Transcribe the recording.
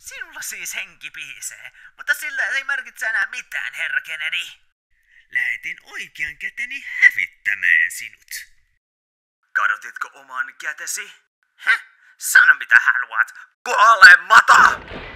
Sinulla siis henki pihisee, mutta sillä ei merkitse enää mitään, herra Kennedy. Lähetin oikean käteni hävittämään sinut. Kadotitko oman kätesi? Sano mitä haluat. Kuole, mata!